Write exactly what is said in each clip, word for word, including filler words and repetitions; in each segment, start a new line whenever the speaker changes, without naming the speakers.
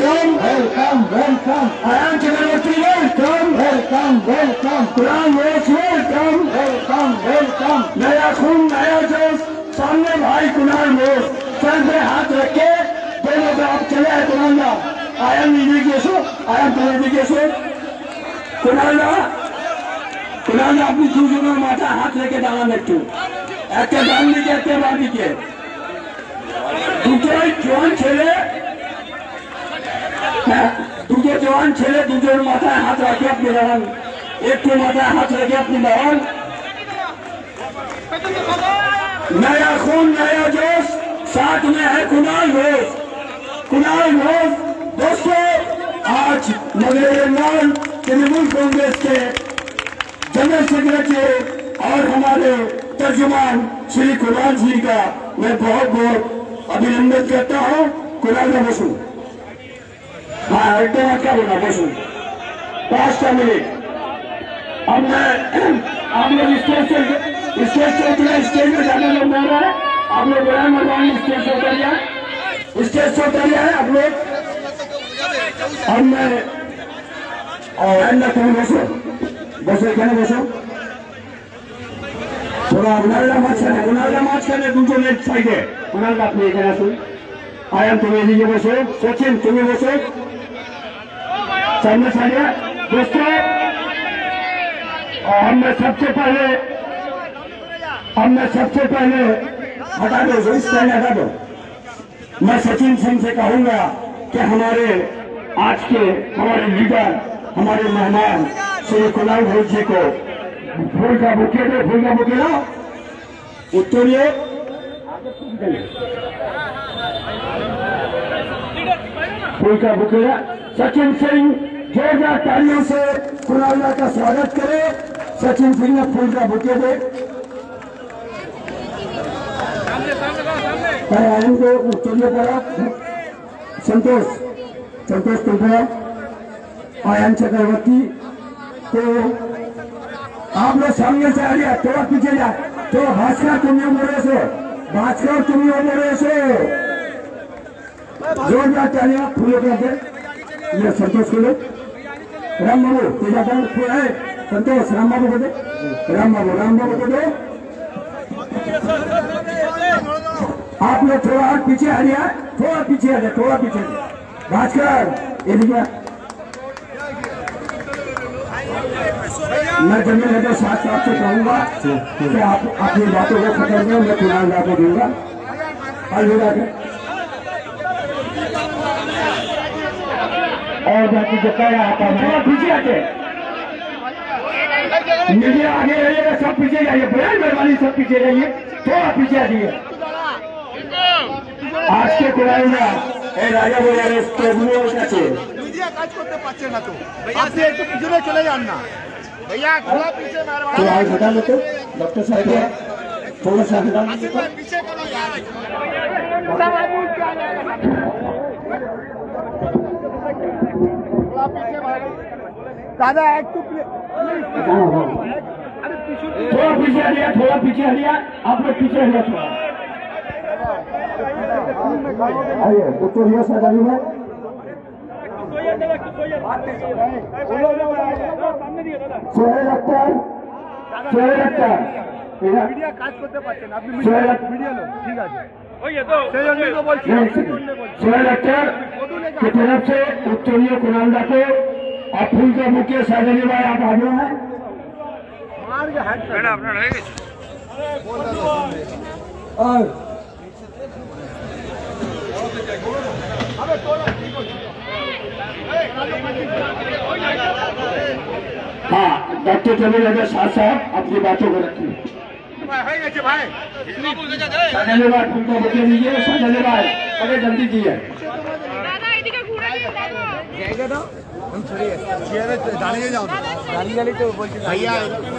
welcome, welcome, welcome. Ayan Chakraborty, welcome, welcome, welcome. Quran Rose, welcome, welcome, welcome. नया खून नया जोश, सामने भाई कुणाल घोष, सर पे हाथ रख के दोनों तरफ चले आए कुणाल दा। आयन नीचे केसो, आयन तुम्हें केसो। कुणाल दा, कुणाल दा अपनी चूजों में माथा हाथ लेके डाला नेक्टू। ऐसे डालने के ऐसे बांधी के। दूसरे जवान चले, दूसरे जवान चले दूसरे माथा हाथ रखे अपनी बहन, एक तो माथा हाथ रखे अपनी बहन। नया खून नया जोश, साथ में है कुणाल घोष। कुणाल घोष दोस्तों आज मगरलाल तृणमूल कांग्रेस के जनरल सेक्रेटरी और हमारे तर्जुमान श्री कुणाल जी का मैं बहुत बहुत अभिनंदन करता हूँ। कुणाल का बसू, हाँ एकदम क्या बोला बसू, पांच का मिनट। अब मैं आप लोग स्टेज से स्टेज से उतरे, स्टेज में जाने लोग बोल रहे हैं, आप लोग बोला मरवानी स्टेज से उतर गया, स्टेज से उतर गया है आप लोग। अब मैं और अंदर तुम बसो, बसो क्या बसो, थोड़ा उनाला माच करने, उनाला माच करने दूसरे नेट साइड है, उनाला अपने एक है सुन। आयन तुम्हें लीजिए बसो, सचिन तुम्हें बसो, सामने साइड दोस्तों। और हमने सबसे पहले, हमने सबसे पहले हटा दो जो इस टाइम हटा दो। मैं सचिन सिंह से कहूंगा कि हमारे आज के हमारे लीडर, हमारे मेहमान श्री कुणाल घोष जी को फूल का बुके दे, फूल का बुके ना उत्तरीय फूल का बुके। सचिन सिंह जोरदार तालियों से कुणाल का स्वागत करे। सचिन सिंह ने फूल का बुके दे आयन को उत्तरीय पड़ा। संतोष संतोष तुमरा आयन चक्रवर्ती तो आप लोग सामने से आ रही है, थोड़ा पीछे जा, तो भास्कर तुम्हें बोले सो, भास्कर तुम्हें बोले सो, जोरदार तालियां फूलों के ये संतोष को लो। राम बाबू तेजा फूल है, संतोष राम बाबू को दे, राम बाबू राम बाबू को दो। आप लोग थोड़ा और पीछे आ रही है, थोड़ा पीछे आ जाए, थोड़ा पीछे भास्कर ये दिखा। मैं जमीन नगर साथ साथ से कहूंगा कि आप अपनी बातों को खत्म करें, मैं कुणाल को दूंगा अलविदा के। और बाकी जताया आता है पीछे आके मीडिया आगे रहिएगा, सब पीछे जाइए, बड़ी मेहरबानी सब पीछे जाइए, थोड़ा पीछे आ जाइए। आज के कुणाल ए राजा बोला मीडिया काज करते पाচ্ছে না তো আপনি একটু পিছনে চলে যান না भैया, थोड़ा पीछे मेहरबानी तो आज हटा लो तो डॉक्टर साहब थोड़ा सा हटा लो, पीछे करो यार। थोड़ा पीछे दादा एक तो थोड़ा पीछे हटिया, थोड़ा पीछे हटिया, आप लोग पीछे हटिया थोड़ा। आइए डॉक्टर रिया साहब में सोहेल अख्तर, सोहेल अख्तर मीडिया काज करते পারছেন আপনি मीडिया लो ठीक है ওই তো সেই জন্যই তো বলছি। सोहेल अख्तर की तरफ से उत्तरीय कुणाल को और फूल का बुके साजने भाई आप आ गए हैं। मार के हाथ मैडम अपना रह गए और अबे थोड़ा ठीक हो। हाँ डॉक्टर जमील अहमद शाह साहब अपनी बातों को रखिए। साजने भाई फूल का बुके दीजिए, साजने भाई अरे जल्दी कीजिए। दाঁড়িয়ে যাও, दाঁড়িয়ে গেলে तो বলছি भैया।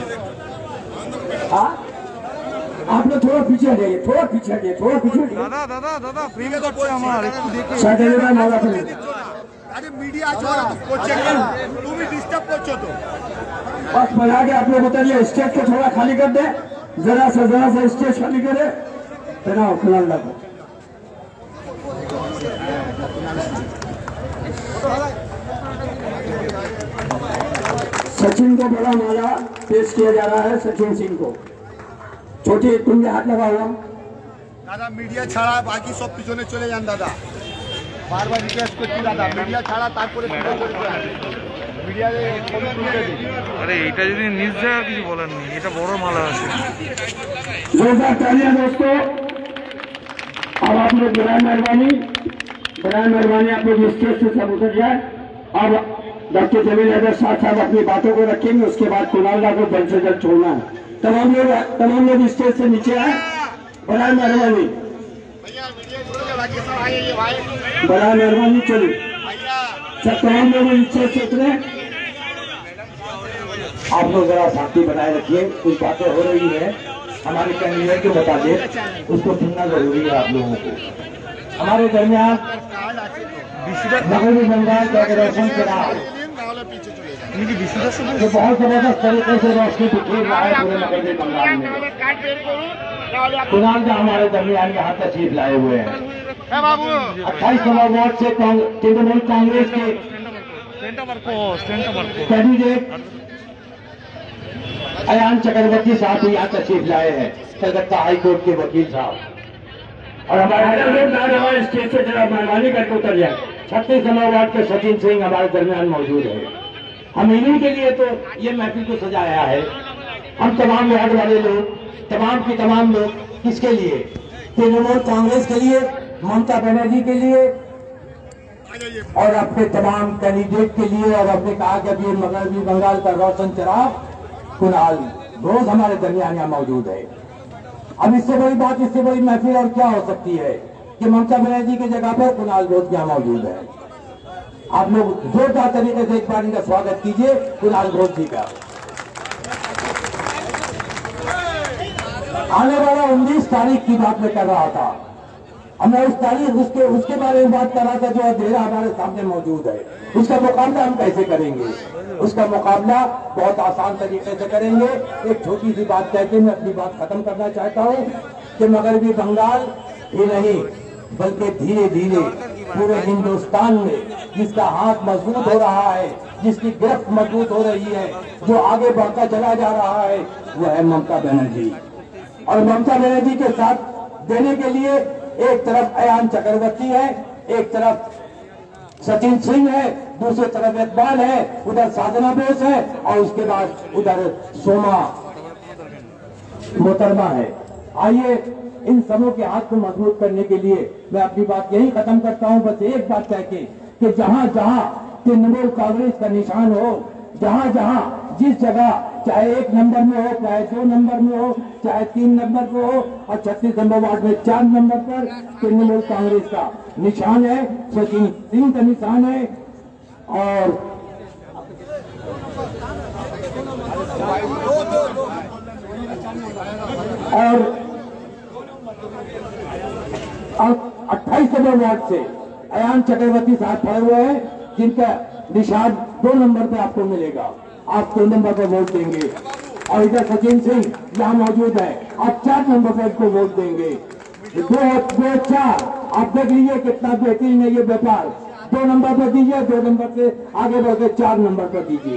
हाँ आप लोग थोड़ा पीछे आ जाइए, थोड़ा पीछे आ जाइए, थोड़ा पीछे। दादा दादा दादा फ्री में করছে আমার একটু দেখে সাজনে ভাই মালা ফেলে। আরে মিডিয়া আছে ওরা তো করছে কেন, তুমি ডিস্টার্ব করছো তো। बस बना के आप लोग बताइए, स्टेज को थोड़ा खाली कर दे, जरा सा जरा सा स्टेज खाली करे बनाओ कुणाल को। सचिन को बड़ा माला पेश किया जा रहा है। सचिन सिंह को छोटे तुम हाथ लगा हुआ
दादा मीडिया छाड़ा बाकी सब पिछने चले जान दादा बार बार रिक्वेस्ट करছি দাদা মিডিয়া ছাড়া তারপরে মিডিয়া
আরে এটা যদি নিজ যায় আর কিছু বলার নেই, এটা বড় মালা আছে।
जोरदार तालियां दोस्तों। अब आप लोग बड़ा मेहरबानी बड़ा मेहरबानी आप लोग स्टेज से सब उतर जाए। अब डॉक्टर जमील अहमद साहब साहब अपनी बातों को रखेंगे, उसके बाद कुणाल दा को जल्द से जल्द छोड़ना है। तमाम लोग तमाम लोग स्टेज से नीचे आए, बड़ा मेहरबानी बड़ा मेहरबानी। चलिए सब तमाम लोग स्टेज से उतरे। आप लोग जरा शांति बनाए रखिए, कुछ बातें हो रही है हमारे कैंडिडेट के मुताबिक, उसको सुनना जरूरी है आप लोगों को। हमारे दरमियान मगरबी बंगाल फेडरेशन चुनाव जो बहुत जबरदस्त तरीके से रोशनी बिखेर रहा है पूरे मगरबी बंगाल में। कुणाल दा हमारे दरमियान यहाँ तशरीफ लाए हुए हैं। अट्ठाईस नंबर वार्ड से तृणमूल कांग्रेस के कैंडिडेट अयान चक्रवर्ती साहब भी यहाँ तशरीफ लाए हैं, कलकत्ता हाईकोर्ट के वकील साहब। और हमारे हमारे स्टेज से जरा मेहरबानी करके उतर जाए। छत्तीस नंबर वार्ड के सचिन सिंह हमारे दरमियान मौजूद है। हम इन्हीं के लिए तो ये महफिल को सजाया है। हम तमाम वार्ड वाले लोग तमाम की तमाम लोग किसके लिए? तृणमूल कांग्रेस के लिए, ममता बनर्जी के लिए और अपने तमाम कैंडिडेट के लिए। और अपने कहा कि अभी मगरबी बंगाल का रोशन चिराग कुणाल घोष हमारे दरमियान यहाँ मौजूद है। अब इससे बड़ी बात, इससे बड़ी महफिल और क्या हो सकती है कि ममता बनर्जी की जगह पर कुणाल घोष यहाँ मौजूद है। आप लोग जोरदार तरीके से एक बार इनका स्वागत कीजिए कुणाल घोष जी का। आने वाला उन्नीस तारीख की बात मैं कर रहा था। मैं उस तारीख उसके उसके बारे में बात कर रहा था जो अंधेरा हमारे सामने मौजूद है। उसका मुकाबला हम कैसे करेंगे? उसका मुकाबला बहुत आसान तरीके से करेंगे। एक छोटी सी बात कहकर मैं अपनी बात खत्म करना चाहता हूँ कि मगरबी बंगाल ही नहीं बल्कि धीरे धीरे पूरे हिंदुस्तान में जिसका हाथ मजबूत हो रहा है, जिसकी गिरफ्त मजबूत हो रही है, जो आगे बढ़ता चला जा रहा है, वो है ममता बनर्जी। और ममता बनर्जी के साथ देने के लिए एक तरफ अयान चक्रवर्ती है, एक तरफ सचिन सिंह है, दूसरी तरफ इकबाल है, उधर साधना बोस है और उसके बाद उधर सोमा मोहतरमा है। आइए इन सबों के हाथ को मजबूत करने के लिए मैं अपनी बात यही खत्म करता हूं, बस एक बात कह के कि जहां जहां तृणमूल कांग्रेस का निशान हो, जहां जहां जिस जगह चाहे एक नंबर में हो, चाहे दो नंबर में हो, चाहे तीन नंबर पे हो और छत्तीस नंबर वार्ड में चार नंबर पर तृणमूल कांग्रेस का निशान है, सचिन सिंह का निशान है। और और अट्ठाईस नंबर वार्ड से अयान चक्रवर्ती साहब खड़े हुए हैं, जिनका निशान दो नंबर पे आपको मिलेगा। आप दो नंबर पर वोट देंगे। और इधर सचिन सिंह यहाँ मौजूद है, आप चार नंबर पर इसको वोट देंगे। दो दो चार आप देख लीजिए कितना बेहतरीन है ये व्यापार। दो नंबर पर दीजिए, दो नंबर से आगे बढ़कर चार नंबर पर दीजिए।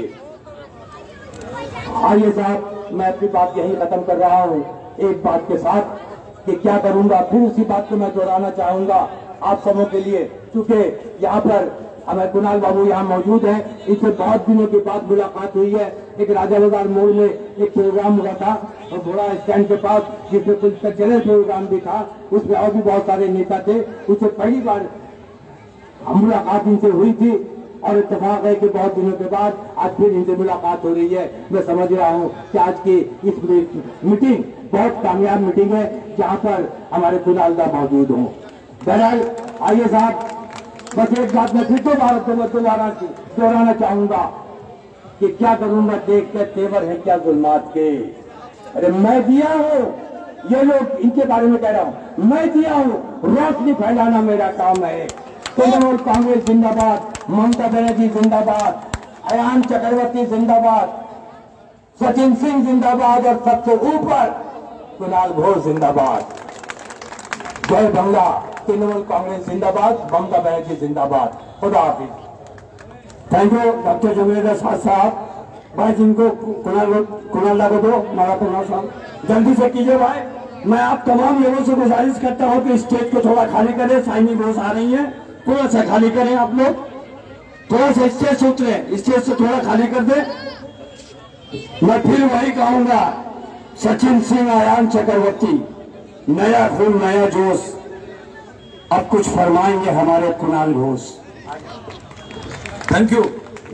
आइए साहब, मैं अपनी बात यही खत्म कर रहा हूँ एक बात के साथ कि क्या करूंगा, फिर उसी बात को मैं दोहराना चाहूंगा आप सबों के लिए, क्योंकि यहाँ पर हमें कुणाल बाबू यहाँ मौजूद है। इससे बहुत दिनों के बाद मुलाकात हुई है। एक राजा बाजार मोड़ में एक प्रोग्राम हुआ था और घोड़ा स्टैंड के पास, जिसमें कुछ कल्चरल प्रोग्राम भी था, उसमें और भी बहुत सारे नेता थे। उससे पहली बार मुलाकात इनसे हुई थी और इत्तेफाक है कि बहुत दिनों के बाद आज फिर इनसे मुलाकात हो रही है। मैं समझ रहा हूँ कि आज की इस मीटिंग बहुत कामयाब मीटिंग है जहाँ पर हमारे कुणाल दा मौजूद हों। बहरहाल आइए साहब, बस एक बात मैं फिर दोबारा दोबारा दोहराना चाहूंगा कि क्या करूंगा देख के तेवर है क्या गुलमात के। अरे मैं दिया हूँ, ये लोग इनके बारे में कह रहा हूँ, मैं दिया हूँ, रोशनी फैलाना मेरा काम है। तृणमूल कांग्रेस जिंदाबाद, ममता बनर्जी जिंदाबाद, अयान चक्रवर्ती जिंदाबाद, सचिन सिंह जिंदाबाद और सबसे ऊपर कुणाल घोष जिंदाबाद। जय बंगला, तृणमूल कांग्रेस जिंदाबाद, ममता बनर्जी जिंदाबाद। खुदा हाफिज। थैंक यू डॉक्टर जमील साहब। भाई जिनको कुणाल कुणाल दा को दो मारा तो साहब जल्दी से कीजिए भाई। मैं आप तमाम लोगों से गुजारिश करता हूँ कि स्टेज को थोड़ा खाली करें, साइनी घोष आ रही है, थोड़ा सा खाली करें आप लोग, थोड़ा सा स्टेज से उतरे, स्टेज से थोड़ा खाली कर दे। मैं फिर वही कहूंगा, सचिन सिंह, आयान चक्रवर्ती, नया खून नया जोश, अब कुछ फरमाएंगे हमारे कुणाल घोष।
Thank you.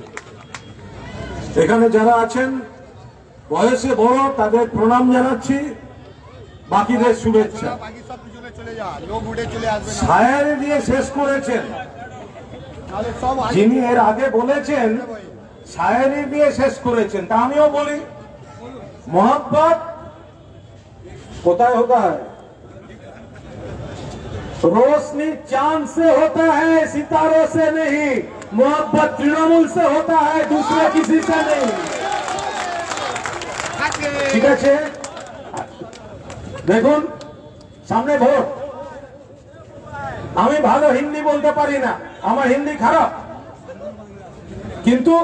এখানে যারা আছেন বয়সে বড় তাদের প্রণাম জানাচ্ছি, বাকিদের শুভেচ্ছা।
বাকি সব পিছনে চলে যা, লোক উঠে চলে আসবে না,
শায়েরি দিয়ে শেষ করেছেন
তাহলে সব আগে
যিনি এর আগে বলেছেন, শায়েরি দিয়ে শেষ করেছেন। তা আমিও বলি, मोहब्बत কোথায় होता है? रोशनी चांद से होता है, सितारों से नहीं। मोहब्बत तृणमूल से होता है, दूसरे किसी से नहीं। ঠিক আছে, দেখুন সামনে ভোট। আমি ভালো হিন্দি বলতে পারি না, আমার হিন্দি খারাপ, কিন্তু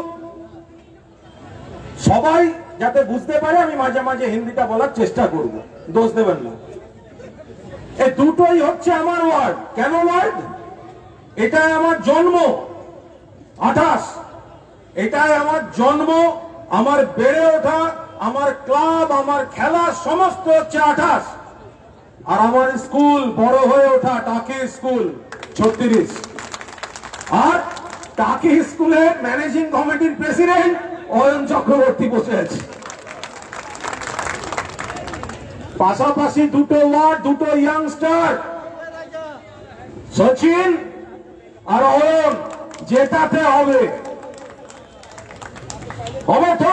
সবাই যাতে বুঝতে পারে আমি মাঝে মাঝে হিন্দিটা বলার চেষ্টা করব, দোষ দেবেন না। এই দুটোই হচ্ছে আমার ওয়ার্ড। কেন ওয়ার্ড? এটাই আমার জন্ম, আঠাশ, এটাই আমার জন্ম, আমার বেড়ে ওঠা, আমার ক্লাব, আমার খেলা সমস্ত হচ্ছে আঠাশ। আর আমার স্কুল বড় হয়ে ওঠা টাকি স্কুল ছত্রিশ। আর টাকি স্কুলের ম্যানেজিং কমিটির প্রেসিডেন্ট অয়ন চক্রবর্তী বসে আছে। পাশাপাশি দুটো ওয়ার্ড, দুটো ইয়াংস্টার, সচিন আর অয়ন, জেতাতে হবে। হবে তো?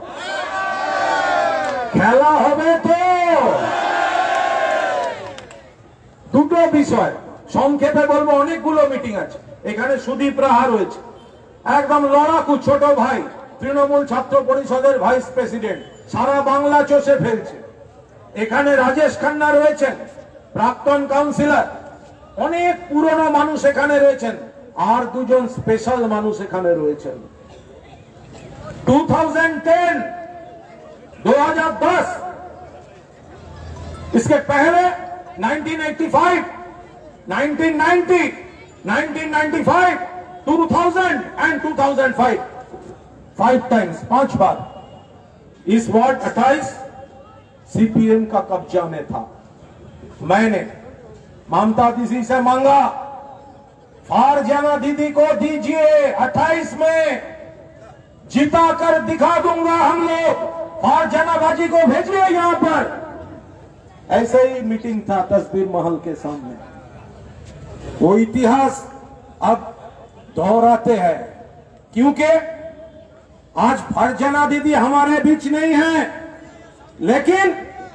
খেলা হবে তো? দুটো বিষয় সংক্ষেপে বলবো, অনেকগুলো মিটিং আছে। এখানে সুদীপ রাহা রয়েছে, একদম লড়াকু ছোট ভাই, তৃণমূল ছাত্র পরিষদের ভাইস প্রেসিডেন্ট, সারা বাংলা চষে ফেলছে। এখানে রাজেশ খান্না রয়েছেন, প্রাক্তন কাউন্সিলর, অনেক পুরনো মানুষ এখানে রয়েছেন, আর দুজন স্পেশাল মানুষ এখানে রয়েছেন। दो हज़ार दस, दो हज़ार दस, इसके पहले उन्नीस सौ पचासी, उन्नीस सौ नब्बे, उन्नीस सौ पचानवे, दो हज़ार एंड दो हज़ार पाँच, फाइव टाइम्स, पांच बार इस वार्ड अट्ठाईस सीपीएम का कब्जा में था। मैंने ममता दीदी से मांगा, फारजाना दीदी को दीजिए, अट्ठाईस में जिता कर दिखा दूंगा हम लोग, फारजाना बाजी को भेजिए यहां पर। ऐसे ही मीटिंग था तस्वीर महल के सामने। वो इतिहास अब दोहराते हैं, क्योंकि आज फारजाना दीदी हमारे बीच नहीं है, लेकिन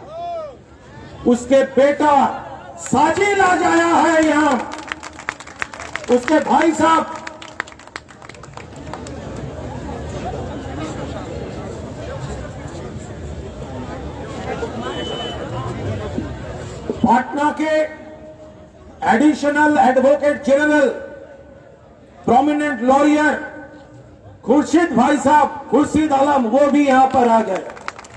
उसके बेटा साजिद आज आया है यहां, उसके भाई साहब पटना के additional advocate general, prominent lawyer Khurshid भाई साहब, खुर्शीद आलम, वो भी यहां पर आ गए।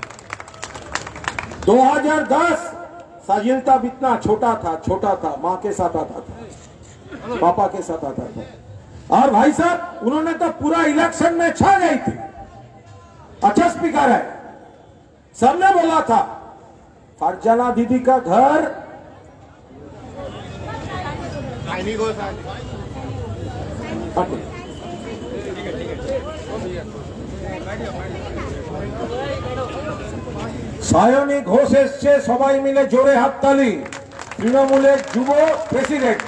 दो हज़ार दस साजिद तब इतना छोटा था, छोटा था, मां के साथ आता था, पापा के साथ आता था। और भाई साहब उन्होंने तो पूरा इलेक्शन में छा गई थी, अच्छा स्पीकर है। सबने बोला था फारजाना दीदी का घर
आईनी घोष
সায়নী ঘোষ এসছে, সবাই মিলে জোরে হাততালি। তৃণমূলের যুব প্রেসিডেন্ট।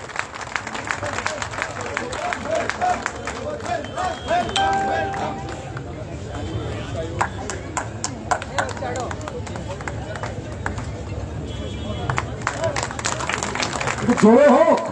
জোরে হোক।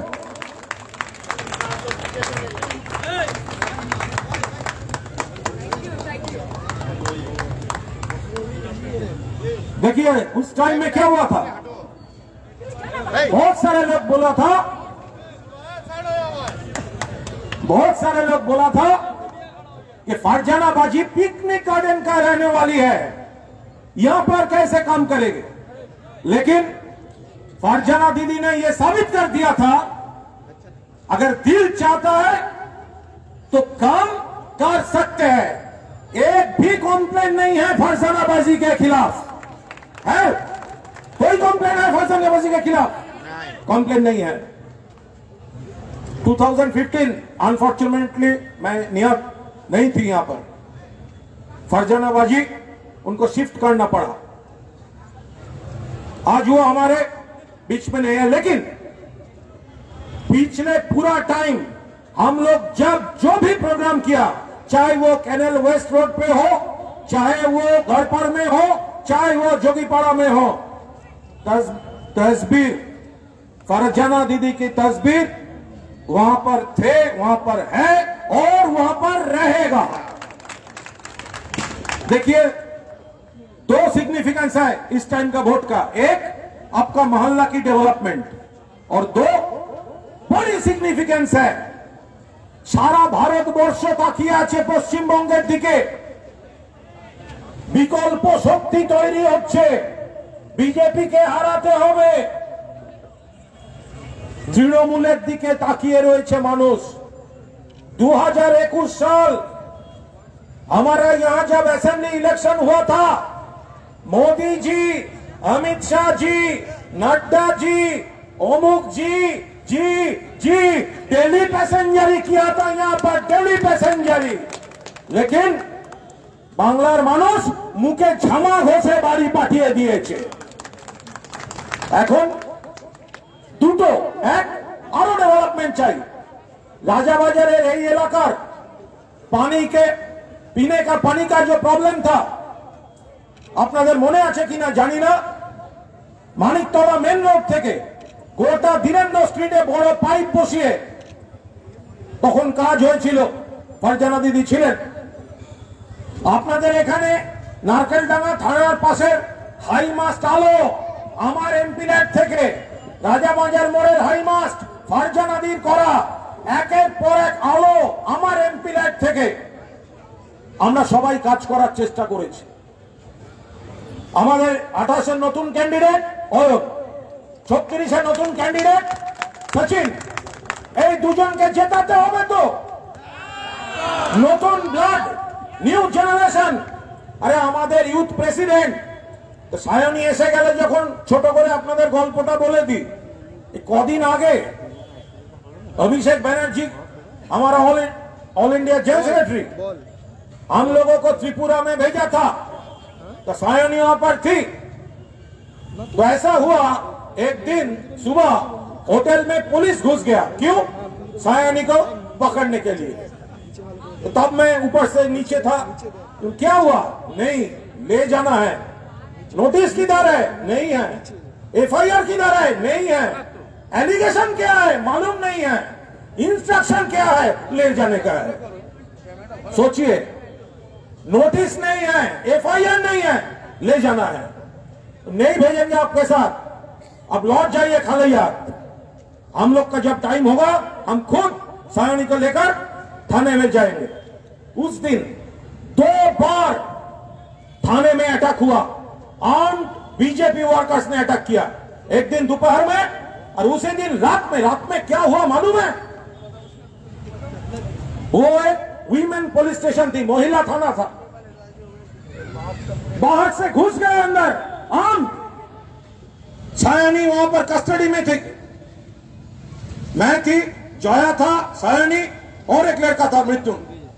देखिए उस टाइम में क्या हुआ था, बहुत सारे लोग बोला था, बहुत सारे लोग बोला था कि फरजानाबाजी पिकनिक गार्डन का रहने वाली है, यहां पर कैसे काम करेंगे। लेकिन फरजाना दीदी ने यह साबित कर दिया था, अगर दिल चाहता है तो काम कर सकते हैं। एक भी कॉम्प्लेन नहीं है फरजानाबाजी के खिलाफ, है कोई कॉम्प्लेन है फरजानाबाजी के खिलाफ? कॉम्प्लेन नहीं है। दो हज़ार पंद्रह अनफॉर्चुनेटली मैं नियत नहीं थी यहां पर, फरजानाबाजी उनको शिफ्ट करना पड़ा। आज वो हमारे बीच में नहीं है, लेकिन पिछले पूरा टाइम हम लोग जब जो भी प्रोग्राम किया, चाहे वो कैनल वेस्ट रोड पे हो, चाहे वो गढ़पर में हो, चाहे वो जोगीपाड़ा में हो, तस, तस्वीर फरजाना दीदी की तस्वीर वहां पर थे, वहां पर है और वहां पर रहेगा। देखिए, दो सिग्निफिकेंस है इस टाइम का वोट का, एक आपका मोहल्ला की डेवलपमेंट और दो बड़ी सिग्निफिकेंस है सारा भारतवर्ष ताकिয়ে আছে পশ্চিমবঙ্গের দিকে, বিকল্প শক্তি তৈরি হচ্ছে, বিজেপিকে হারাতে হবে। তৃণমূলের দিকে তাকিয়ে রয়েছে মানুষ। दो हज़ार इक्कीस साल हमारा यहां जब असेंबली इलेक्शन हुआ था, मोदी जी, अमित शाह जी, नड्डा जी, अमुक जी जी जी डेली पैसेंजरी किया था यहां पर, डेली पैसेंजरी। लेकिन बांग्लार मानुष मुखे झामा घोषे बाड़ी पाठिए दिएছে। এখন দুটো, এক আরো ডেভেলপমেন্ট চাই। राजाबाजारेर এই এলাকার पानी के पीने का पानी का जो प्रॉब्लम था, আপনাদের মনে আছে কিনা জানি না, মানিকতলা মেন রোড থেকে গোটা দীনেন্দ্র স্ট্রিটে বড় পাইপ বসিয়ে তখন কাজ হয়েছিল, ফরজানা দিদি ছিলেন। আপনাদের এখানে নারকেলডাঙ্গা থানার পাশে হাই মাস্ট আলো আমার এমপি ল্যাড থেকে, রাজাবাজার মোড়ের হাই মাস্ট ফরজানা দিদির করা, একের পর এক আলো আমার এমপি ল্যাড থেকে আমরা সবাই কাজ করার চেষ্টা করেছি। আমাদের আঠাশের নতুন ক্যান্ডিডেট অয়ব, ছত্রিশের নতুন ক্যান্ডিডেট সচিন, এই দুজনকে জেতাতে হবে তো। নতুন ব্লাড, নিউ জেনারেশন। আরে আমাদের ইউথ প্রেসিডেন্ট সায়নী এসে গেলে যখন, ছোট করে আপনাদের গল্পটা বলে দিই, কদিন আগে अभिषेक बनर्जी हमारा all all India general secretary, हम लोगों को त्रिपुरा में भेजा था, तो सायनी वहां पर थी। तो ऐसा हुआ एक दिन सुबह होटल में पुलिस घुस गया, क्यों? सायनी को पकड़ने के लिए। तो तब मैं ऊपर से नीचे था, तो क्या हुआ? नहीं, ले जाना है। नोटिस किधर है? नहीं है। एफ आई आर किधर है? नहीं है। एलिगेशन क्या है? मालूम नहीं है। इंस्ट्रक्शन क्या है? ले जाने का है। सोचिए, नोटिस नहीं है, एफ आई आर नहीं है, ले जाना है। नहीं भेजेंगे आपके साथ, अब लौट जाइए खालैया। हम लोग का जब टाइम होगा, हम खुद सायनी को लेकर थाने में जाएंगे। उस दिन दो बार थाने में अटैक हुआ, आर्म्ड बीजेपी वर्कर्स ने अटैक किया। एक दिन दोपहर में और उसी दिन रात में। रात में क्या हुआ मालूम है? वो एक वीमेन पुलिस स्टेशन थी, महिला थाना था, बाहर से घुस गए अंदर आम। सायनी वहां पर कस्टडी में थी, मैं थी, जया था, सायनी और एक लड़का था मृत्यु।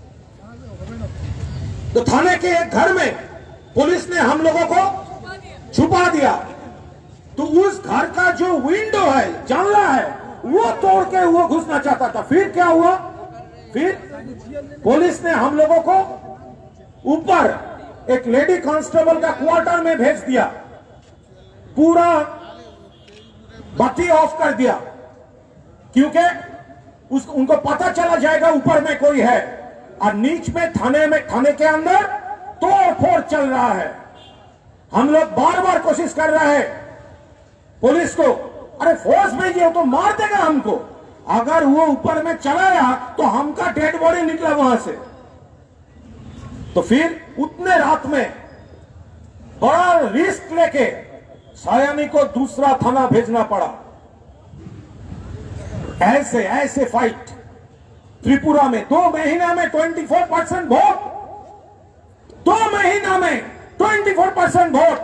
तो थाने के एक घर में पुलिस ने हम लोगों को छुपा दिया। तो उस घर का जो विंडो है, जानला है, वो तोड़ के वो घुसना चाहता था। फिर क्या हुआ? फिर पुलिस ने हम लोगों को ऊपर एक लेडी कांस्टेबल का क्वार्टर में भेज दिया, पूरा बत्ती ऑफ कर दिया, क्योंकि उस उनको पता चला जाएगा ऊपर में कोई है। और नीच में थाने में थाने के अंदर तोड़ फोड़ चल रहा है। हम लोग बार बार कोशिश कर रहे हैं पुलिस को, अरे फोर्स भेजिए, तो मार देगा हमको। अगर वो ऊपर में चला गया तो हमका डेड बॉडी निकला वहां से। तो फिर उतने रात में बड़ा रिस्क लेके सायानी को दूसरा थाना भेजना पड़ा। ऐसे ऐसे फाइट त्रिपुरा में दो महीना में चौबीस परसेंट वोट, दो महीना में चौबीस परसेंट वोट।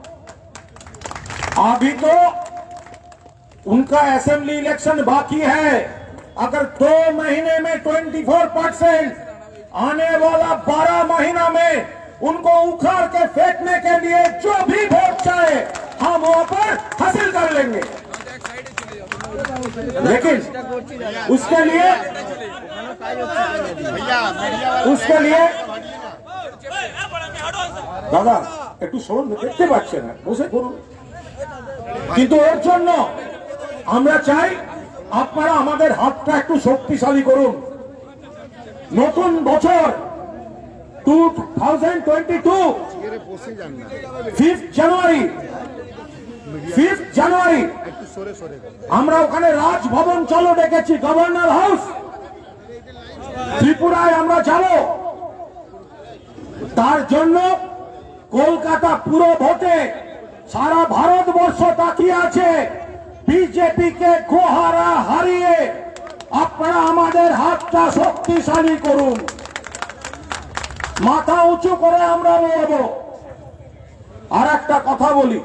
अभी तो उनका असेंबली इलेक्शन बाकी है। अगर दो महीने में चौबीस परसेंट, आने वाला बारह महीना में उनको उखाड़ के फेंकने के लिए जो भी वोट चाहे हम वहां पर हासिल कर लेंगे। लेकिन उसके लिए उसके लिए দাদা একটু শোন, দেখতে পাচ্ছেন না, বসে করুন। কিন্তু এর জন্য আমরা চাই আপনারা আমাদের হাতটা একটু শক্তিশালী করুন। নতুন বছর two thousand twenty two fifth January fifth January আমরা ওখানে রাজভবন চলো ডেকেছি, গভর্নর হাউস। ত্রিপুরায় আমরা যাব। তার জন্য কলকাতা পুরো ভোটে সারা ভারতবর্ষ তাকিয়ে আছে। বিজেপি কে গোহারা হারিয়ে আপনারা আমাদের হাতটা শক্তিশালী করুন। মাথা উঁচু করে আমরা লড়ব। আর একটা কথা বলি,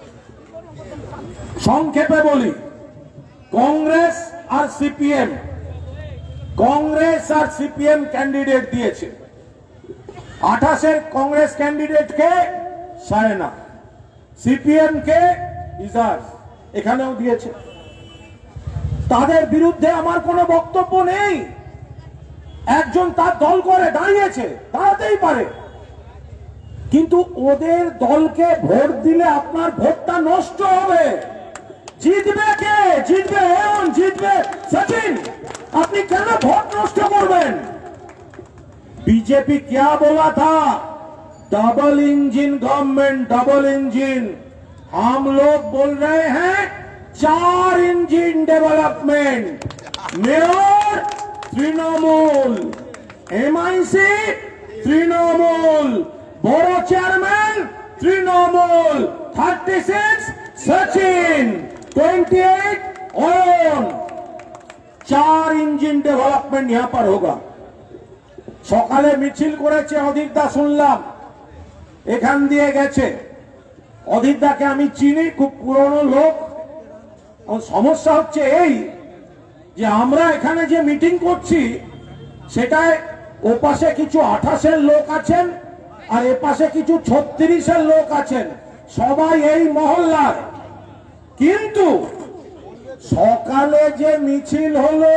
সংক্ষেপে বলি, কংগ্রেস আর সিপিএম কংগ্রেস আর সিপিএম ক্যান্ডিডেট দিয়েছে। আঠাশের কংগ্রেস ক্যান্ডিডেট কে সায়না, সিপিএম কে ইজাজ এখানেও দিয়েছে। তাদের বিরুদ্ধে আমার কোনো বক্তব্য নেই। একজন তার দল করে দাঁড়িয়েছে, দাঁড়াতেই পারে, কিন্তু ওদের দলকে ভোট দিলে আপনার ভোটটা নষ্ট হবে। জিতবে কে? জিতবে এমন, জিতবে সচিন। আপনি কেন ভোট নষ্ট করবেন? बीजेपी क्या बोला था? Double engine government, double engine. हम लोग बोल रहे हैं चार engine development. Mayor Trinamool, MIC Trinamool, borough chairman Trinamool, thirty six Sachin, twenty eight won. चार इंजन डेवलपमेंट यहां पर होगा। সকালে মিছিল করেছে অধীরদা, শুনলাম এখান দিয়ে গেছে। অধীরদাকে আমি চিনি, খুব পুরনো লোক। সমস্যা হচ্ছে এই যে আমরা এখানে যে মিটিং করছি সেটায় ও পাশে কিছু আঠাশের লোক আছেন আর এ পাশে কিছু ছত্রিশের লোক আছেন, সবাই এই মহল্লার। কিন্তু সকালে যে মিছিল হলো,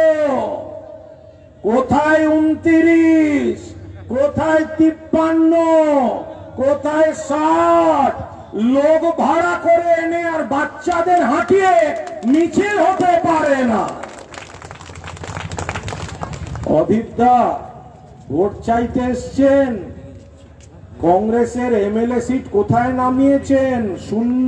কোথায় উনত্রিশ, কোথায় তিপ্পান্ন, কোথায় ষাট লোক ভাড়া করে এনে আর বাচ্চাদের হাঁটিয়ে মিছিল হতে পারে না। অধীরদা ভোট চাইতে এসছেন, কংগ্রেসের এমএলএ সিট কোথায় নামিয়েছেন? শূন্য।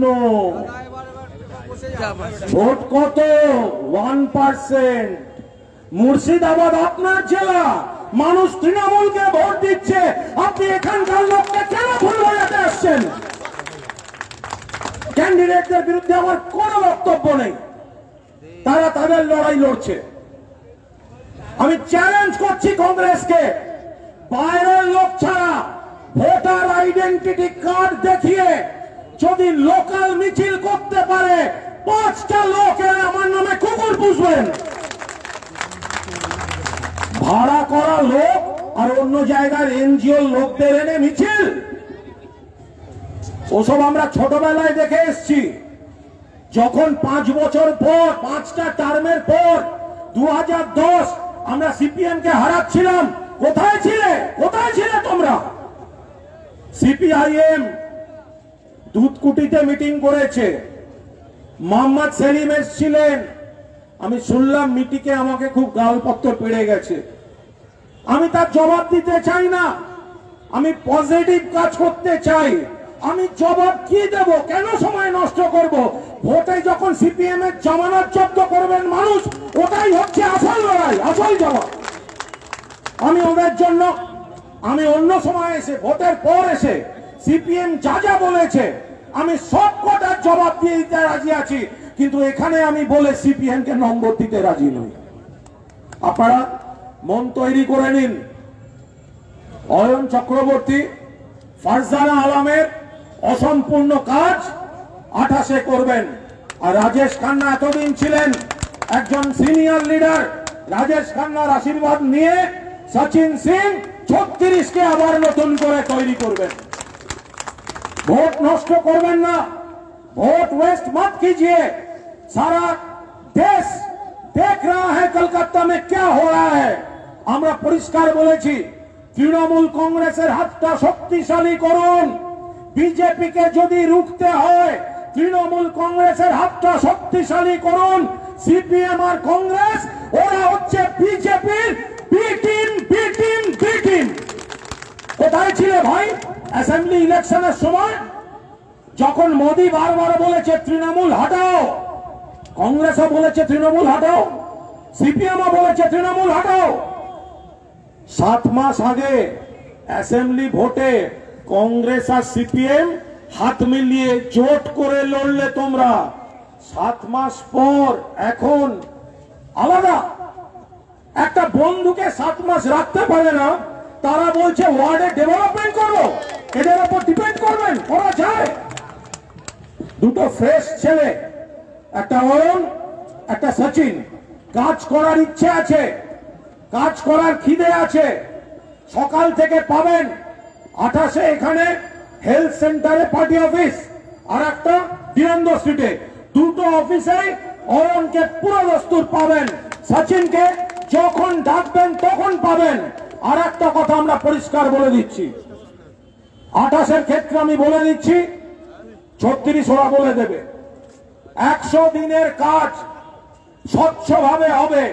ভোট কত? One percent. মুর্শিদাবাদ আপনার জেলা, মানুষ তৃণমূলকে ভোট দিচ্ছে, আপনি এখানকার লোককে কেন ভুল বোঝাতে আসছেন? ক্যান্ডিডেটদের বিরুদ্ধে আমার কোনো বক্তব্য নেই, তারা তাদের লড়াই লড়ছে। আমি চ্যালেঞ্জ করছি কংগ্রেসকে, বাইরের লোক ছাড়া ভোটার আইডেন্টিটি কার্ড দেখিয়ে যদি লোকাল মিছিল করতে পারে, পাঁচটা লোকের আমার নামে কুকুর পুষবেন। ভাড়া করা লোক আর অন্য জায়গার এনজিও লোকদের এনে মিছিল, ওসব আমরা ছোটবেলায় দেখে এসছি। যখন পাঁচ বছর পর, পাঁচটা টার্মের পর দু হাজার দশ আমরা সিপিএম কে হারাচ্ছিলাম, কোথায় ছিলে? কোথায় ছিলে তোমরা? সিপিআইএম দুধকুটিতে মিটিং করেছে, মোহাম্মদ সেলিম এসেছিলেন। আমি শুনলাম মিটিংয়ে আমাকে খুব গালপত্র পেড়ে গেছে। আমি তার জবাব দিতে চাই না, আমি পজিটিভ কাজ করতে চাই। আমি জবাব কি দেব? কেন সময় নষ্ট করব? ভোটে যখন সিপিএম এর জামানত জব্দ করবেন মানুষ, ওটাই হচ্ছে আসল লড়াই, আসল জবাব। আমি ওদের জন্য আমি অন্য সময় এসে ভোটের পর এসে সিপিএম যা যা বলেছে আমি সব কটার জবাব দিয়ে দিতে রাজি আছি, কিন্তু এখানে আমি বলে সিপিএম কে নম্বর দিতে রাজি নই। আপনারা মন তৈরি করে নিন, অয়ন চক্রবর্তী, ফারজানা আলমের অসম্পূর্ণ কাজ আঠাশে করবেন। আর রাজেশ খান্না এতদিন ছিলেন একজন সিনিয়র লিডার, রাজেশ খান্নার আশীর্বাদ নিয়ে সচিন সিং ছত্রিশ কে আবার নতুন করে তৈরি করবেন। ভোট নষ্ট করবেন না, ভোট वेस्ट मत कीजिए। सारा देश देख रहा है कलकत्ता में क्या हो रहा है। আমরা পরিষ্কার বলেছি, তৃণমূল কংগ্রেসের হাতটা শক্তিশালী করুন। বিজেপি কে যদি রুখতে হয় তৃণমূল কংগ্রেসের হাতটা শক্তিশালী করুন। সিপিএম আর কংগ্রেস ওরা হচ্ছে বিজেপির B team, B team, B team. কোথায় ছিলে ভাই অ্যাসেম্বলি ইলেকশনের সময়, যখন মোদী বারবার বলেছে তৃণমূল হটাও, কংগ্রেসও বলেছে তৃণমূল হটাও, সিপিএমও বলেছে তৃণমূল হটাও। সাত মাস আগে অ্যাসেম্বলি ভোটে কংগ্রেস আর সিপিএম হাত মিলিয়ে জোট করে লড়লে তোমরা, সাত মাস পর এখন আলাদা। একটা বন্ধুকে সাত মাস রাখতে পারে না, তারা বলছে ওয়ার্ডে ডেভেলপমেন্ট করবো, এদের উপর ডিপেন্ড করবেন, করা যায়। দুটো ফ্রেশ ছেলে, একটা অয়ন একটা সচিন, কাজ করার ইচ্ছে আছে, কাজ করার খিদে আছে, সকাল থেকে পাবেন। আঠাশে এখানে হেলথ সেন্টারে পার্টি অফিস, আর একটা বীরেন্দ্র স্ট্রিটে, দুটো অফিসে অয়নকে পুরো দস্তুর পাবেন, সচিনকে যখন ডাকবেন তখন পাবেন। আর একটা কথা আমরা পরিষ্কার বলে দিচ্ছি, আঠাশের ক্ষেত্রে আমি বলে দিচ্ছি, ছত্রিশ ওরা বলে দেবে। একশো দিনের কাজ স্বচ্ছভাবে হবে।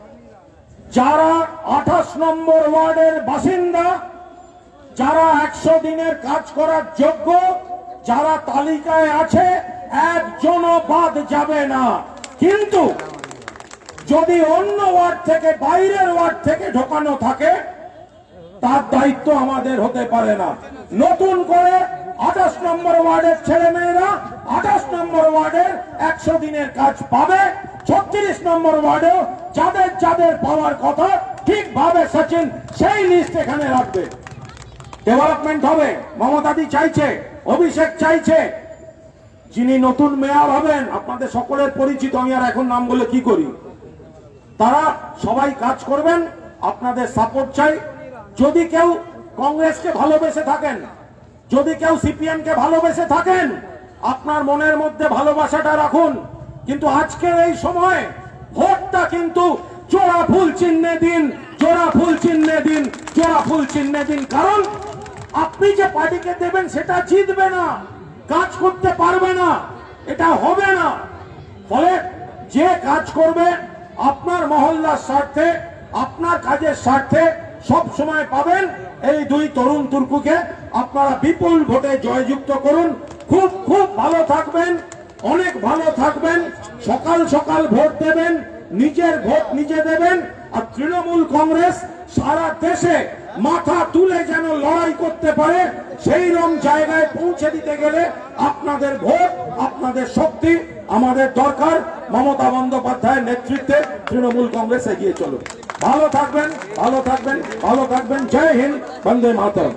যারা আঠাশ নম্বর ওয়ার্ডের বাসিন্দা, যারা একশো দিনের কাজ করার যোগ্য, যারা তালিকায় আছে, একজনও বাদ যাবে না। কিন্তু যদি অন্য ওয়ার্ড থেকে, বাইরের ওয়ার্ড থেকে ঢোকানো থাকে, তার দায়িত্ব আমাদের হতে পারে না। নতুন করে আঠাশ নম্বর ওয়ার্ডের ছেলে মেয়েরা আঠাশ নম্বর ওয়ার্ডের একশো দিনের কাজ পাবে। ছত্রিশ নম্বর ওয়ার্ডেও যাদের যাদের পাওয়ার কথা ঠিকভাবে সচিন সেই লিস্ট এখানে রাখবে। ডেভেলপমেন্ট হবে, মমতাদি চাইছে, অভিষেক চাইছে। যিনি নতুন মেয়র হবেন আপনাদের সকলের পরিচিত, আমি আর এখন নাম বলে কি করি, তারা সবাই কাজ করবেন, আপনাদের সাপোর্ট চাই। যদি কেউ কংগ্রেসকে ভালোবেসে থাকেন, যদি কেউ সিপিএম কে ভালোবেসে থাকেন, আপনার মনের মধ্যে ভালোবাসাটা রাখুন, কিন্তু আজকের এই সময় ভোটটা কিন্তু জোড়া ফুল চিহ্নে দিন, জোড়া ফুল চিহ্নে দিন, জোড়া ফুল চিহ্নে দিন। কারণ আপনি যে পার্টিকে দেবেন সেটা জিতবে না, কাজ করতে পারবে না, এটা হবে না। ফলে যে কাজ করবে আপনার মহল্লার স্বার্থে, আপনার কাজের স্বার্থে, সব সময় পাবেন। এই দুই তরুণ তুর্কুকে আপনারা বিপুল ভোটে জয়যুক্ত করুন। খুব খুব ভালো থাকবেন, অনেক ভালো থাকবেন। সকাল সকাল ভোট দেবেন, নিজের ভোট নিজে দেবেন। আর তৃণমূল কংগ্রেস সারা দেশে মাথা তুলে যেন লড়াই করতে পারে, সেই রকম জায়গায় পৌঁছে দিতে গেলে আপনাদের ভোট, আপনাদের শক্তি আমাদের দরকার। মমতা বন্দ্যোপাধ্যায়ের নেতৃত্বে তৃণমূল কংগ্রেস এগিয়ে চলুন। ভালো থাকবেন, ভালো থাকবেন, ভালো থাকবেন। जय हिंद, वंदे मातरम।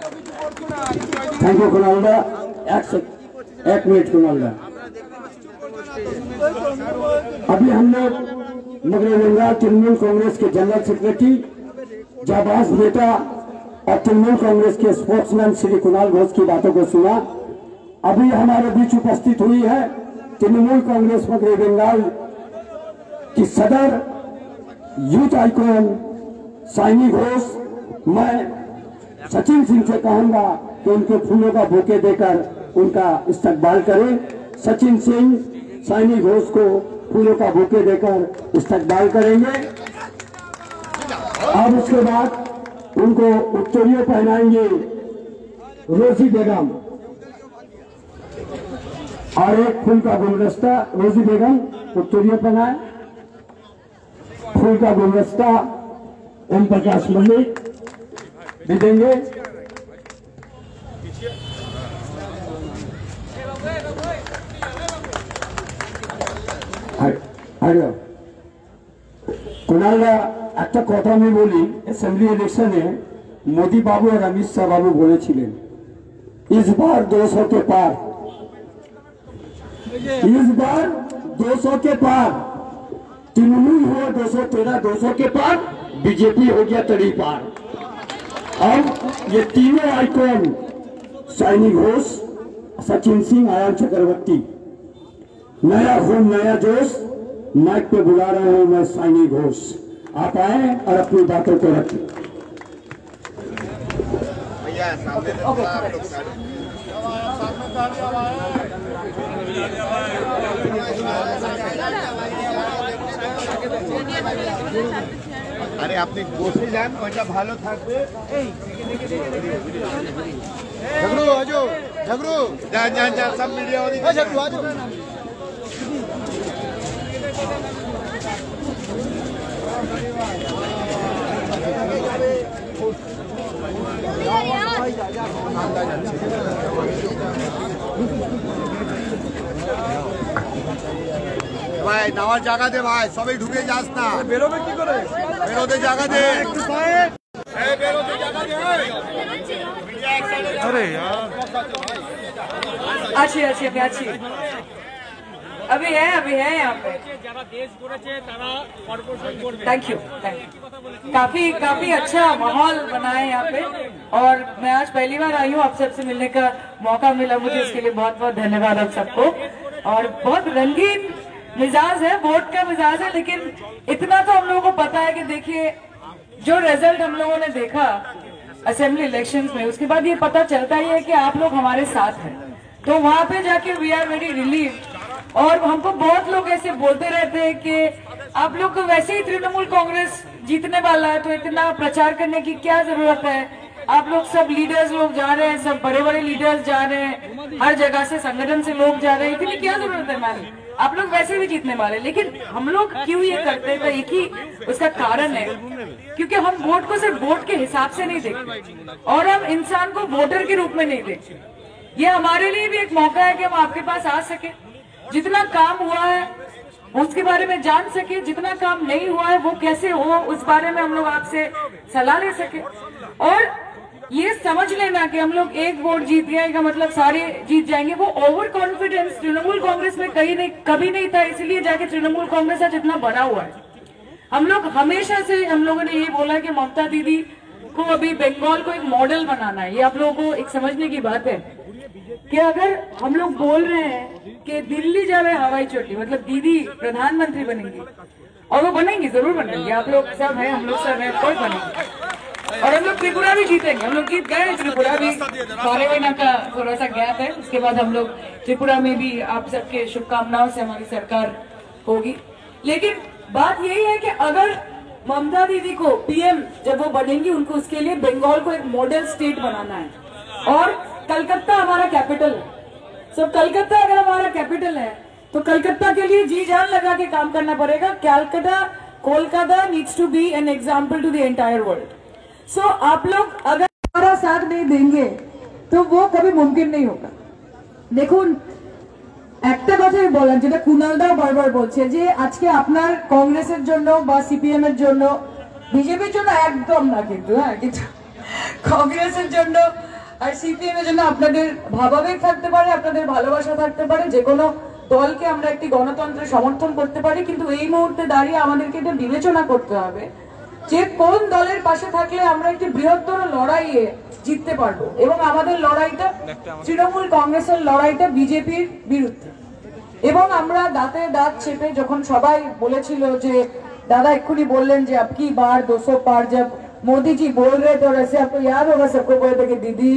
थैंक यू कुणालदा। एक एक मिनट कुणालदा। अभी हम लोग मगरबी बंगाल तृणमूल कांग्रेस के जनरल सेक्रेटरी जाबाज नेता और तृणमूल कांग्रेस के स्पोक्समैन श्री कुणाल घोष की बातों को सुना। अभी हमारे बीच उपस्थित हुई है तृणमूल कांग्रेस मगरबी बंगाल की सदर यूथ आइकॉन साइनी घोष। मैं सचिन सिंह से कहूंगा कि उनके फूलों का बुके देकर उनका इस्तकबाल करें। सचिन सिंह साइनी घोष को फूलों का बुके देकर इस्तकबाल करेंगे। अब उसके बाद उनको उत्तरीय पहनाएंगे रोजी बेगम, और एक फूल का गुलदस्ता रोजी बेगम उत्तरीय पहनाए। फूल का गुलदस्ता ओम प्रकाश मलिक भी देंगे। कुणालदा একটা কথা আমি বলি, অ্যাসেম্বলি ইলেকশনে मोदी बाबू और अमित शाह बाबू বলেছিলেন इस बार दो सौ के पार, इस बार दो सौ के पार, तृणमूल हुआ दो सौ तेरह दो सौ के पार, बीजेपी हो गया तड़ी पार। अब ये तीनों आइकॉन साइनी घोष, सचिन सिंह, आयान चक्रवर्ती, नया खून नया जोश, माइक पे बुला रहे हूं मैं साइनी घोष, आप आए और अपनी बातों को रखें।
अरे আপনি বসে যান, ওইটা ভালো থাকবে। ঝগড়ু আজো, ঝগড়ু যান যান যান, সব মিডিয়া वाली ঝগড়ু আজো। ভাই নামার জায়গা দে ভাই, সবাই ঢুকে যাস না। বেরোবে কি করে? বেরোতে জায়গা দে, এই বেরোতে জায়গা দে।
अरे यार
अच्छी अच्छी अच्छी अभी है अभी है यहाँ पे। थैंक यू थैंक यू, काफी काफी अच्छा माहौल बना है यहाँ पे, और मैं आज पहली बार आई हूँ, आप सबसे मिलने का मौका मिला मुझे, इसके लिए बहुत बहुत धन्यवाद आप सबको। और बहुत रंगीन मिजाज है, वोट का मिजाज है, लेकिन इतना तो हम लोगों को पता है कि देखिए जो रिजल्ट हम लोगों ने देखा असेंबली इलेक्शंस में, उसके बाद ये पता चलता ही है कि आप लोग हमारे साथ हैं। तो वहां पे जाके वी आर वेरी रिलीव। और हमको बहुत लोग ऐसे बोलते रहते हैं कि आप लोग को वैसे ही तृणमूल कांग्रेस जीतने वाला है, तो इतना प्रचार करने की क्या जरूरत है, आप लोग सब लीडर्स लोग जा रहे हैं, सब बड़े बड़े लीडर्स जा रहे हैं, हर जगह से संगठन से लोग जा रहे हैं, इतनी क्या जरूरत है मैम, आप लोग वैसे भी जीतने वाले। लेकिन हम लोग क्यों ये करते हैं, तो एक ही उसका कारण है, क्योंकि हम वोट को सिर्फ वोट के हिसाब से नहीं देखते, और हम इंसान को वोटर के रूप में नहीं देखते। ये हमारे लिए भी एक मौका है कि हम आपके पास आ सके, जितना काम हुआ है उसके बारे में जान सके, जितना काम नहीं हुआ है वो कैसे हो उस बारे में हम लोग आपसे सलाह ले सके। और ये समझ लेना कि हम लोग एक वोट जीत गए का मतलब सारे जीत जाएंगे, वो ओवर कॉन्फिडेंस तृणमूल कांग्रेस में कहीं नहीं कभी नहीं था, इसलिए जाके तृणमूल कांग्रेस आज इतना बड़ा हुआ है। हम लोग हमेशा से हम लोगों ने ये बोला कि ममता दीदी को अभी बंगाल को एक मॉडल बनाना है। ये आप लोगों को एक समझने की बात है कि अगर हम लोग बोल रहे हैं कि दिल्ली जावे हवाई चोटी, मतलब दीदी प्रधानमंत्री बनेंगी, और वो बनेंगी, जरूर बनेंगी, आप लोग सब हैं, हम लोग सब हैं, कोई बनेंगे। और हम लोग त्रिपुरा भी जीतेंगे, हम लोग जीत गए त्रिपुरा भी, बारह महीना का थोड़ा सा गैप है, उसके बाद हम लोग त्रिपुरा में भी आप सबके शुभकामनाओं से हमारी सरकार होगी। लेकिन बात यही है कि अगर ममता दीदी को पीएम जब वो बनेंगी, उनको उसके लिए बंगाल को एक मॉडल स्टेट बनाना है, और कलकत्ता हमारा कैपिटल है। सो कलकत्ता अगर हमारा कैपिटल है तो कलकत्ता के लिए जी जान लगा के काम करना पड़ेगा। Calcutta Kolkata needs to be an example to the entire world. So आप लोग अगर हमारा साथ नहीं देंगे तो वो कभी मुमकिन नहीं होगा। দেখুন একটা কথাই বলেন, যেটা কুণালদা বারবার বলছে যে আজকে আপনার কংগ্রেসের জন্য বা সিপিএম এর জন্য, বিজেপির জন্য একদম না, কিন্তু হ্যাঁ কিন্তু কংগ্রেসের জন্য আর সিপিএম এর জন্য আপনাদের ভাবাবেগ থাকতে পারে, আপনাদের ভালোবাসা থাকতে পারে, যে কোনো দলকে আমরা একটি গণতন্ত্রে সমর্থন করতে পারি, কিন্তু এই মুহূর্তে দাঁড়িয়ে আমাদেরকে এটা বিবেচনা করতে হবে যে কোন দলের পাশে থাকলে আমরা একটি বৃহত্তর লড়াইয়ে জিততে পারবো, এবং আমাদের লড়াইটা তৃণমূল কংগ্রেসের লড়াইটা বিজেপির বিরুদ্ধে। এবং আমরা দাঁতে দাঁত চেপে যখন সবাই বলেছিল যে दादा एक्षुनी बोलें जे अब की बार दो सौ पार जब मोदी जी बोल रहे थे, और ऐसे आपको याद होगा, सबको बोल रहे थे कि दीदी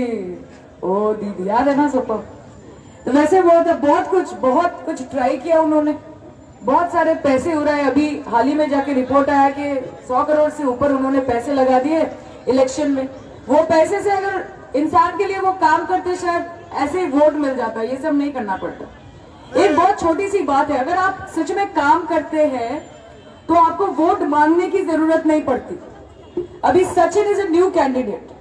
ओ दीदी, याद है ना सबको। तो वैसे बहुत बहुत कुछ बहुत कुछ ट्राई किया उन्होंने, बहुत सारे पैसे उड़ाए। अभी हाल ही में जाके रिपोर्ट आया कि सौ करोड़ से ऊपर उन्होंने पैसे लगा दिए इलेक्शन में। वो पैसे से अगर इंसान के लिए वो काम करते, शायद ऐसे ही वोट मिल जाता, ये सब नहीं करना पड़ता। एक बहुत छोटी सी बात है, अगर आप सच में काम करते हैं तो आपको वोट मांगने की जरूरत नहीं पड़ती। अभी Sachin is a new candidate,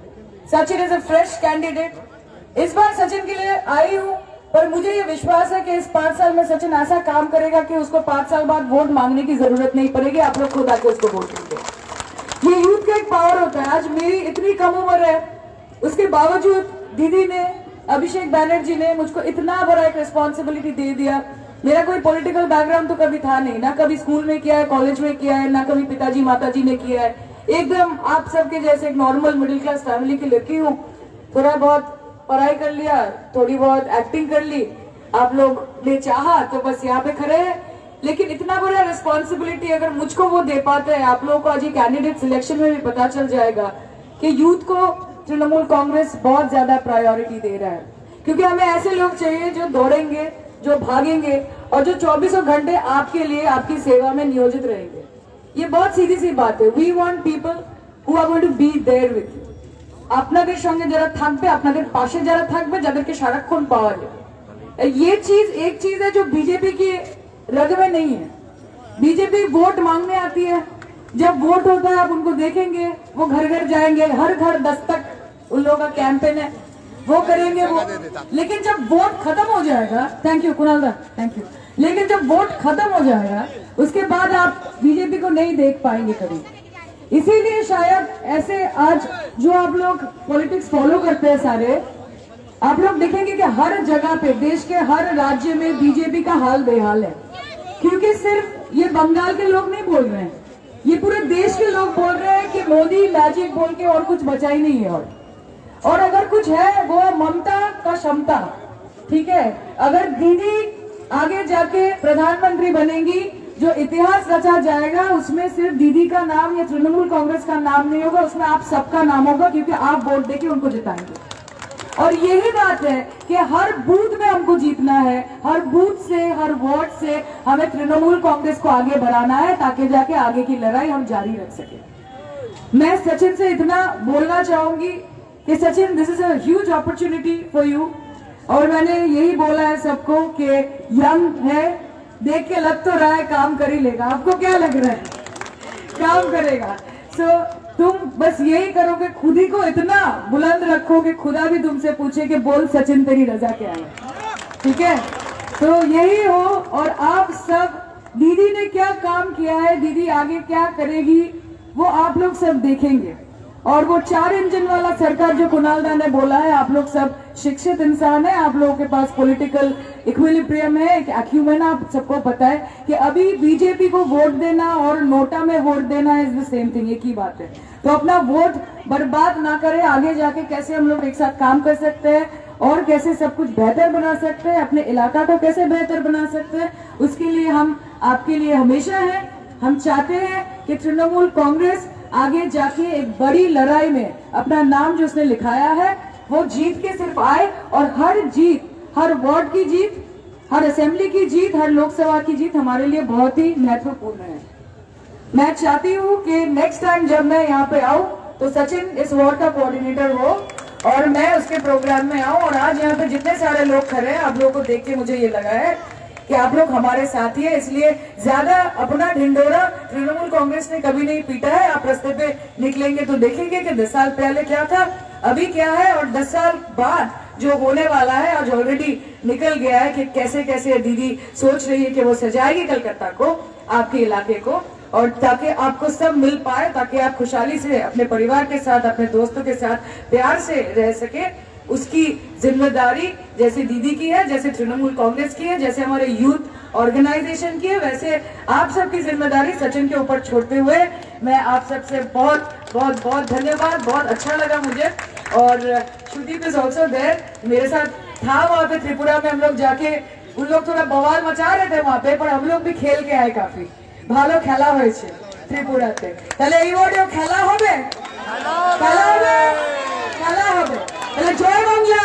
Sachin is a fresh candidate. इस बार सचिन के लिए आई हूँ, पर मुझे ये विश्वास है कि इस पांच साल में सचिन ऐसा काम करेगा कि उसको पांच साल बाद वोट मांगने की जरूरत नहीं पड़ेगी। आप लोग खुद आके उसको वोट देंगे। ये यूथ का एक पावर होता है। आज मेरी इतनी कम उम्र है, उसके बावजूद दीदी ने, अभिषेक बैनर्जी ने मुझको इतना बड़ा एक रिस्पॉन्सिबिलिटी दे दिया। मेरा कोई पॉलिटिकल बैकग्राउंड तो कभी था नहीं, ना कभी स्कूल में किया है, कॉलेज में किया है, ना कभी पिताजी माताजी ने किया है। एकदम आप सबके जैसे एक नॉर्मल मिडिल क्लास फैमिली की लड़की हूँ। थोड़ा बहुत पढ़ाई कर लिया, थोड़ी बहुत एक्टिंग कर ली, आप लोग ने चाहा तो बस यहाँ पे खड़े हैं। लेकिन इतना बड़ा रिस्पॉन्सिबिलिटी अगर मुझको वो दे पाते हैं, आप लोगों को आज ये कैंडिडेट सिलेक्शन में भी पता चल जाएगा कि यूथ को तृणमूल कांग्रेस बहुत ज्यादा प्रायोरिटी दे रहा है। क्योंकि हमें ऐसे लोग चाहिए जो दौड़ेंगे, जो भागेंगे और जो चौबीसों घंटे आपके लिए, आपकी सेवा में नियोजित रहेंगे। ये बहुत सीधी सी बात है। We want people who are going to be there with you. আপনাদের সঙ্গে যারা থাকবে, আপনাদের পাশে যারা থাকবে, যাদেরকে সারাক্ষণ পাওয়া যায়। ये चीज एक चीज है जो बीजेपी की रग में नहीं है। बीजेपी वोट मांगने आती है, जब वोट होता है आप उनको देखेंगे, वो घर घर जाएंगे, हर घर दस्तक उन लोगों का कैंपेन है, वो करेंगे वो। लेकिन जब वोट खत्म हो जाएगा, थैंक यू कुणाल दा, थैंक यू, लेकिन जब वोट खत्म हो जाएगा उसके बाद आप बीजेपी को नहीं देख पाएंगे कभी। इसीलिए शायद ऐसे आज जो आप लोग पॉलिटिक्स फॉलो करते हैं सारे, आप लोग देखेंगे कि हर जगह पे, देश के हर राज्य में बीजेपी का हाल बेहाल है। क्योंकि सिर्फ ये बंगाल के लोग नहीं बोल रहे हैं, ये पूरे देश के लोग बोल रहे हैं कि मोदी मैजिक बोल के और कुछ बचा ही नहीं है। और और अगर कुछ है वो ममता का क्षमता। ठीक है, अगर दीदी आगे जाके प्रधानमंत्री बनेंगी, जो इतिहास रचा जाएगा उसमें सिर्फ दीदी का नाम या तृणमूल कांग्रेस का नाम नहीं होगा, उसमें आप सबका नाम होगा, क्योंकि आप वोट देके उनको जिताएंगे। और यही बात है कि हर बूथ में हमको जीतना है, हर बूथ से, हर वोट से हमें तृणमूल कांग्रेस को आगे बढ़ाना है, ताकि जाके आगे की लड़ाई हम जारी रख सके। मैं सचिन से इतना बोलना चाहूंगी कि Sachin, this is a huge opportunity for you. और मैंने यही बोला है सबको कि यंग है, देख के लग तो रहा है काम कर ही लेगा। आपको क्या लग रहा है? काम करेगा। सो so, तुम बस यही करोगे, खुद ही को इतना बुलंद रखोगे, खुदा भी तुमसे पूछे कि बोल सचिन तेरी रजा क्या है। ठीक है, तो यही हो। और आप सब, दीदी ने क्या काम किया है, दीदी आगे क्या करेगी, वो आप लोग सब देखेंगे। और वो चार इंजन वाला सरकार जो कुणाल दा ने बोला है, आप लोग सब शिक्षित इंसान है, आप लोगों के पास पॉलिटिकल इक्विलिब्रियम है, एक एक्यूमेन, आप सबको पता है कि अभी बीजेपी को वोट देना और नोटा में वोट देना इज द सेम थिंग, एक ही बात है। तो अपना वोट बर्बाद ना करें, आगे जाके कैसे हम लोग एक साथ काम कर सकते हैं और कैसे सब कुछ बेहतर बना सकते हैं, अपने इलाका को कैसे बेहतर बना सकते हैं, उसके लिए हम आपके लिए हमेशा हैं। हम चाहते हैं कि तृणमूल कांग्रेस आगे जाके एक बड़ी लड़ाई में अपना नाम जो उसने लिखाया है वो जीत के सिर्फ आए, और हर जीत, हर वार्ड की जीत, हर असेंबली की जीत, हर लोकसभा की जीत हमारे लिए बहुत ही महत्वपूर्ण है। मैं चाहती हूँ कि नेक्स्ट टाइम जब मैं यहाँ पे आऊँ तो सचिन इस वार्ड का कोऑर्डिनेटर हो और मैं उसके प्रोग्राम में आऊँ। और आज यहाँ पे जितने सारे लोग खड़े हैं, आप लोगों को देख के मुझे ये लगा है कि आप लोग हमारे साथी है, इसलिए ज्यादा अपना ढिंडोरा तृणमूल कांग्रेस ने कभी नहीं पीटा है। आप रास्ते पे निकलेंगे तो देखेंगे कि दस साल पहले क्या था, अभी क्या है, और दस साल बाद जो होने वाला है, आज ऑलरेडी निकल गया है कि कैसे कैसे दीदी सोच रही है कि वो सजाएगी कलकत्ता को, आपके इलाके को, और ताकि आपको सब मिल पाए, ताकि आप खुशहाली से अपने परिवार के साथ, अपने दोस्तों के साथ प्यार से रह सके। उसकी जिम्मेदारी जैसे दीदी की है, जैसे तृणमूल कांग्रेस की है, जैसे हमारे यूथ ऑर्गेनाइजेशन की है, वैसे आप सबकी जिम्मेदारी सचिन के ऊपर छोड़ते हुए मैं आप सबसे बहुत बहुत बहुत धन्यवाद। बहुत अच्छा लगा मुझे। और श्रुदीप इज ऑल्सो देयर, मेरे साथ था वहाँ पे त्रिपुरा में। हम लोग जाके, उन लोग थोड़ा बवाल मचा रहे थे वहाँ पे, पर हम लोग भी खेल के आए, काफी ভালো খেলা হয়েছে ত্রিপুরাতে। তাহলে এই ওয়ার্ডেও খেলা হবে, খেলা হবে, খেলা হবে। তাহলে জয় বাংলা,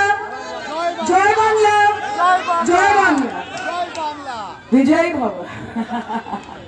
জয় বাংলা, জয় বাংলা, বিজয় ভব।